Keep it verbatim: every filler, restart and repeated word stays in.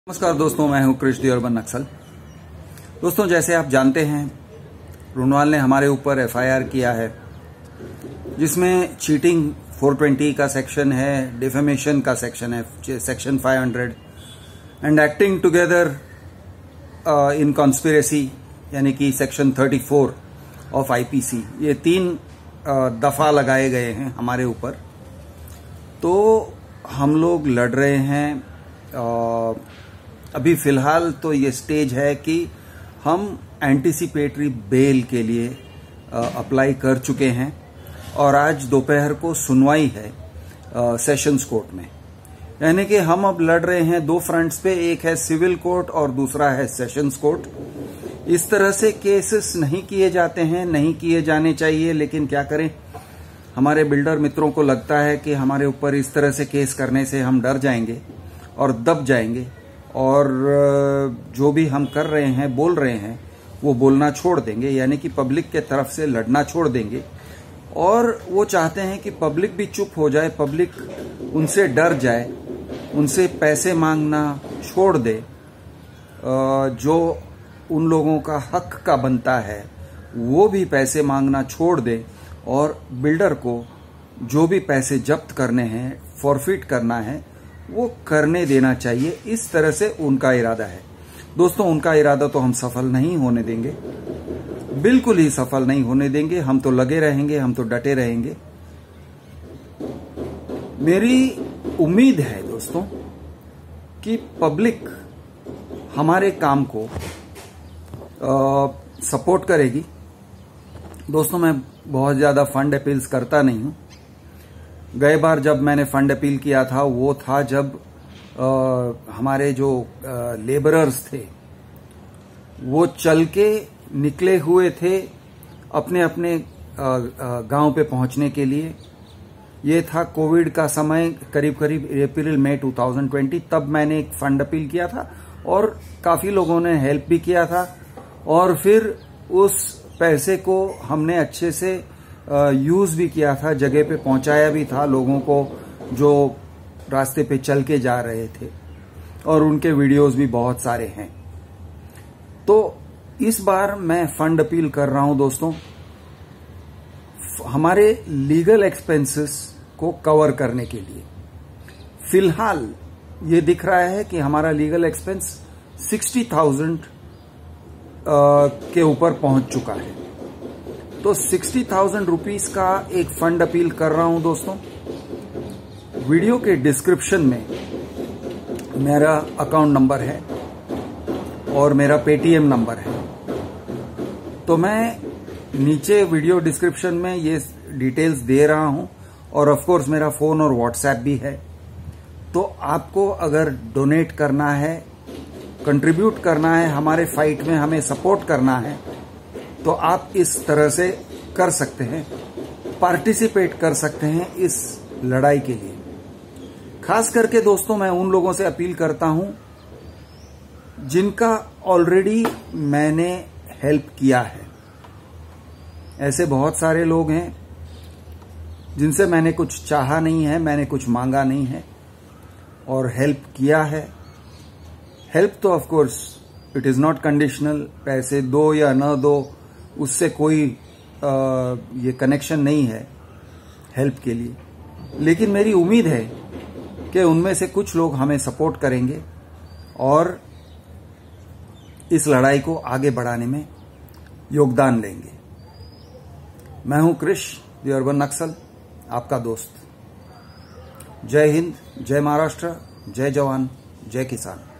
नमस्कार दोस्तों, मैं हूं कृष दी अर्बन नक्सल। दोस्तों, जैसे आप जानते हैं, रुनवाल ने हमारे ऊपर एफ आई आर किया है जिसमें चीटिंग चार सौ बीस का सेक्शन है, डिफेमेशन का सेक्शन है सेक्शन पाँच सौ and acting together in conspiracy यानी कि सेक्शन चौंतीस ऑफ आई पी सी। ये तीन uh, दफा लगाए गए हैं हमारे ऊपर। तो हम लोग लड़ रहे हैं। uh, अभी फिलहाल तो ये स्टेज है कि हम एंटीसिपेटरी बेल के लिए अप्लाई कर चुके हैं और आज दोपहर को सुनवाई है सेशंस कोर्ट में। यानी कि हम अब लड़ रहे हैं दो फ्रंट्स पे, एक है सिविल कोर्ट और दूसरा है सेशंस कोर्ट। इस तरह से केसेस नहीं किए जाते हैं, नहीं किए जाने चाहिए, लेकिन क्या करें, हमारे बिल्डर मित्रों को लगता है कि हमारे ऊपर इस तरह से केस करने से हम डर जाएंगे और दब जाएंगे और जो भी हम कर रहे हैं, बोल रहे हैं, वो बोलना छोड़ देंगे, यानी कि पब्लिक के तरफ से लड़ना छोड़ देंगे। और वो चाहते हैं कि पब्लिक भी चुप हो जाए, पब्लिक उनसे डर जाए, उनसे पैसे मांगना छोड़ दे। जो उन लोगों का हक का बनता है वो भी पैसे मांगना छोड़ दे और बिल्डर को जो भी पैसे जब्त करने हैं, फॉरफिट करना है, वो करने देना चाहिए। इस तरह से उनका इरादा है। दोस्तों, उनका इरादा तो हम सफल नहीं होने देंगे, बिल्कुल ही सफल नहीं होने देंगे। हम तो लगे रहेंगे, हम तो डटे रहेंगे। मेरी उम्मीद है दोस्तों कि पब्लिक हमारे काम को आ, सपोर्ट करेगी। दोस्तों, मैं बहुत ज्यादा फंड अपील्स करता नहीं हूं। गए बार जब मैंने फंड अपील किया था वो था जब आ, हमारे जो लेबरर्स थे वो चल के निकले हुए थे अपने अपने गांव पे पहुंचने के लिए। ये था कोविड का समय, करीब करीब अप्रैल मई दो हज़ार बीस। तब मैंने एक फंड अपील किया था और काफी लोगों ने हेल्प भी किया था और फिर उस पैसे को हमने अच्छे से यूज भी किया था, जगह पे पहुंचाया भी था लोगों को जो रास्ते पे चल के जा रहे थे, और उनके वीडियोस भी बहुत सारे हैं। तो इस बार मैं फंड अपील कर रहा हूं दोस्तों, हमारे लीगल एक्सपेंसेस को कवर करने के लिए। फिलहाल ये दिख रहा है कि हमारा लीगल एक्सपेंस साठ हज़ार के ऊपर पहुंच चुका है। तो साठ हज़ार रुपीस का एक फंड अपील कर रहा हूं दोस्तों। वीडियो के डिस्क्रिप्शन में मेरा अकाउंट नंबर है और मेरा पेटीएम नंबर है। तो मैं नीचे वीडियो डिस्क्रिप्शन में ये डिटेल्स दे रहा हूं और ऑफ कोर्स मेरा फोन और व्हाट्सएप भी है। तो आपको अगर डोनेट करना है, कंट्रीब्यूट करना है, हमारे फाइट में हमें सपोर्ट करना है, तो आप इस तरह से कर सकते हैं, पार्टिसिपेट कर सकते हैं इस लड़ाई के लिए। खास करके दोस्तों, मैं उन लोगों से अपील करता हूं जिनका ऑलरेडी मैंने हेल्प किया है। ऐसे बहुत सारे लोग हैं जिनसे मैंने कुछ चाहा नहीं है, मैंने कुछ मांगा नहीं है और हेल्प किया है। हेल्प तो of course it is not conditional, पैसे दो या न दो उससे कोई आ, ये कनेक्शन नहीं है हेल्प के लिए। लेकिन मेरी उम्मीद है कि उनमें से कुछ लोग हमें सपोर्ट करेंगे और इस लड़ाई को आगे बढ़ाने में योगदान लेंगे। मैं हूं कृष दी अर्बन नक्सल, आपका दोस्त। जय हिंद, जय महाराष्ट्र, जय जवान, जय किसान।